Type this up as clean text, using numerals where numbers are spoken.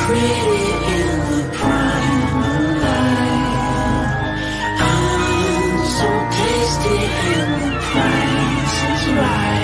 pretty in the prime of life. I'm so tasty and the price is right.